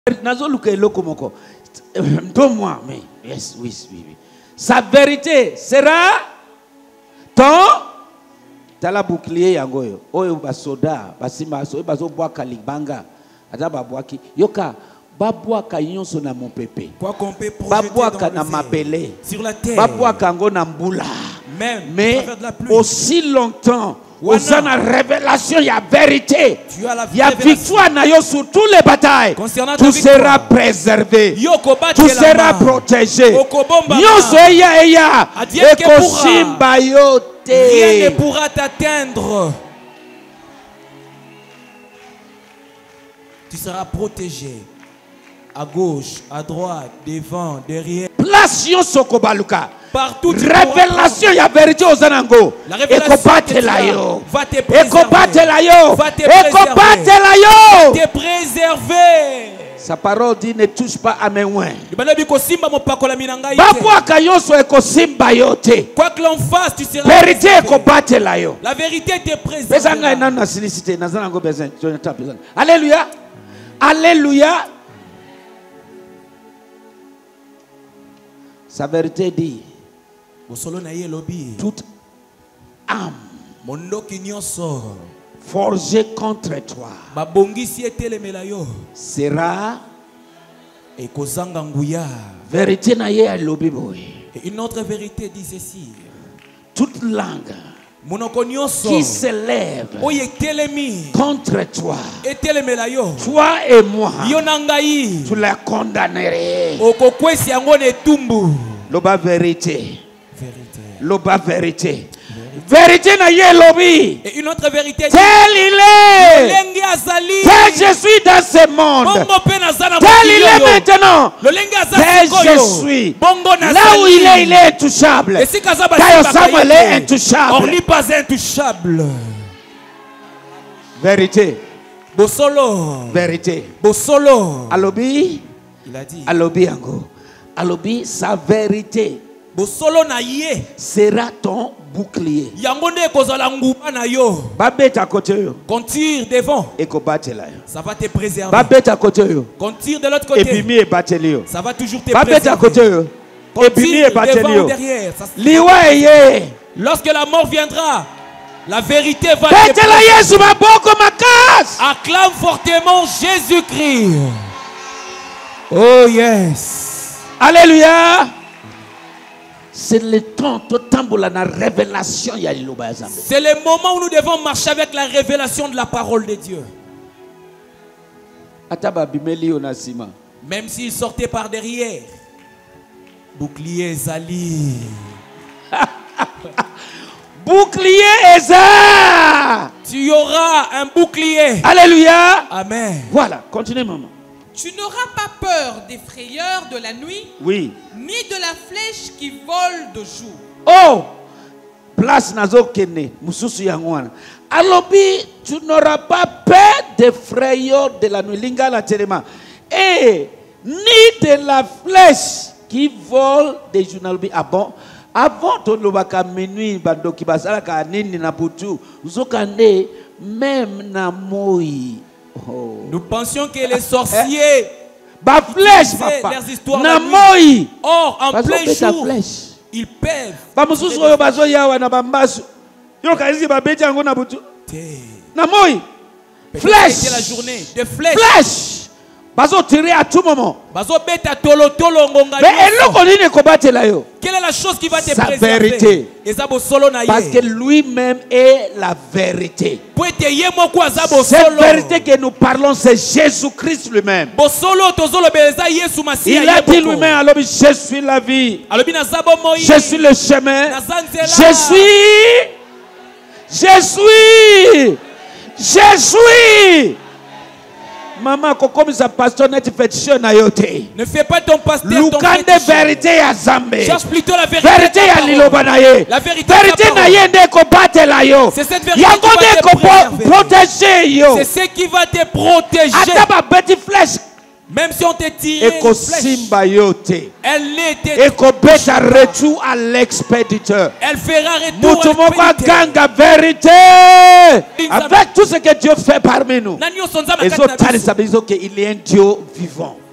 Donne-moi, mais yes, oui. Sa vérité sera ton tala bouclier yangoyo. Oyo basoda, basima so bazo boaka libanga. Ata babwaki yoka babwaka nyonso na mon pépé. Quoi qu'on peut projeter dans na mabele. Sur la terre. Babwaka ngo na mbula. Mais de aussi longtemps aux la révélation, il y a vérité. Il y a victoire sur toutes les batailles. Tu seras préservé. Tu seras protégé. Rien ne pourra t'atteindre. Tu seras protégé. À gauche, à droite, devant, derrière. Place Yosokobaluka. Partout. Révélation, il y a vérité aux Anango. La révélation va te préserver. Sa parole dit ne touche pas à mes mains. Quoi que l'on fasse, tu seras vérité. La vérité te préservera. Alléluia. Alléluia. Sa vérité dit toute âme forgée contre toi sera vérité na ye alobi boye. Une autre vérité dit ceci. Toute langue qui s'élève contre toi, toi et moi, tu la condamnerais. Loba vérité. Loba vérité. Vérité na ye lobi. Et une autre vérité. Tel il est. Tel je suis dans ce monde. Tel il est maintenant. Tel je suis. Là où il est intouchable. Tayo Samuel est intouchable. On n'est pas intouchable. Vérité. Bosolo. Vérité. Bosolo. Alobi. Il a dit. Alobi ango. Alobi sa vérité. Bosolo na ye sera ton bouclier. Yangonde kozala nguba na yo. Babeta côté yo. Qu'on tire devant. Et ko batela yo. Ça va te préserver. Babeta côté yo. Qu'on tire de l'autre côté. Et bimi e bateli yo. Ça va toujours te Babeta côté yo. Et bimi e bateli yo. Derrière. Liwa ye. Lorsque la mort viendra, la vérité va te préserver. Acclame fortement Jésus-Christ. Oh yes. Alléluia. C'est le temps, la révélation. C'est le moment où nous devons marcher avec la révélation de la parole de Dieu. Même s'il sortait par derrière. Bouclier Zali. Bouclier Eza. Tu auras un bouclier. Alléluia. Amen. Voilà, continuez maman. Tu n'auras pas peur des frayeurs de la nuit, oui, ni de la flèche qui vole de jour. Oh, place nazo kene, mususu yangwana. Alobi, tu n'auras pas peur des frayeurs de la nuit. Lingala telema. Et ni de la flèche qui vole des jour. Ah bon? Avant ton lobaka minuit bando ki basala ka nini na butu, uzokande même na moi. Oh. Nous pensions que les sorciers ba flèche papa na moi. Or en plein jour ils peuvent ba mususu oyo bazo yawa na bambasu yo kazi ba beti yango na butu na moi flèche. C'est la journée de flèche. Flèche bazo tirer à tout moment. Bazo beta tolo tolo ngonga. Mais eloko nini ko batela yo? Quelle est la chose qui va te sa préserver? Vérité. Parce que lui-même est la vérité. Cette vérité que nous parlons, c'est Jésus-Christ lui-même. Il a dit lui-même, alors je suis la vie. Je suis le chemin. Je suis. Maman, comme ça pasteur net fait na yote. Ne fais pas ton pasteur ton fétiche. Vérité ya Zambé. Cherche plutôt la vérité. Vérité ya liloba na ye. La vérité na ye ndeko batela yo. C'est cette vérité qui va te protéger yo. C'est ce qui va te protéger. Ata ba petit flèche Même si on te tire Et une flèche, Simba yote. elle l'était. Et qu'on bête un retour à l'expéditeur. Elle fera retour Moutoumoko à l'expéditeur. ganga vérité. Avec tout ce que Dieu fait parmi nous. Na nyonso nzambe Et akati na biso. il est un Dieu vivant.